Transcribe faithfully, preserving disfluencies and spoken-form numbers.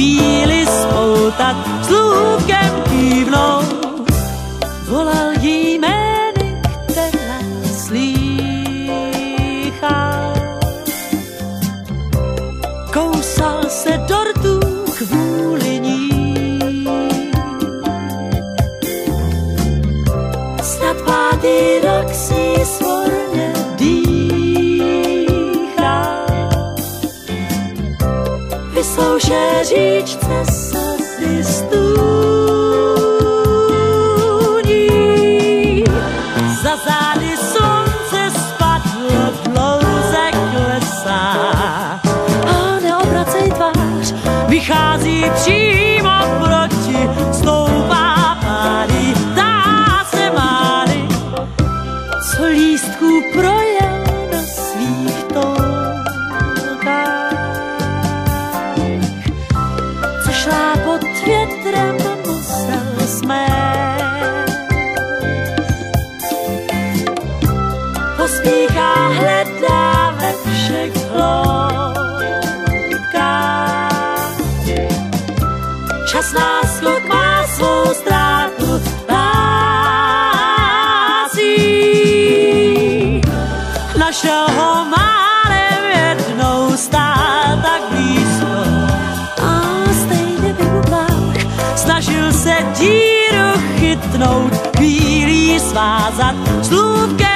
chvíli spoutat, slůvkem kývnout. Volal jí jmény, která slýchá. Kousal se dortů kvůli ní. Snad pátý rok si svorně dýchá. Vyslouše říčce slzy stůní. Za zády slunce spadlo, dlouze klesá. A neobracej tvář, vychází přímo proti, stoupá pády, dá se máli, co lístků projel na svých toukách. Co šla pod větrem, musel smést. Pospíchá, hledá ve všech hloubkách. Čas náskok má svou ztrátu hlásí. Našel ho málem jednou, stál tak blízko a stejně vybublách. Snažil se díru chytnout, chvílí svázat slůvkem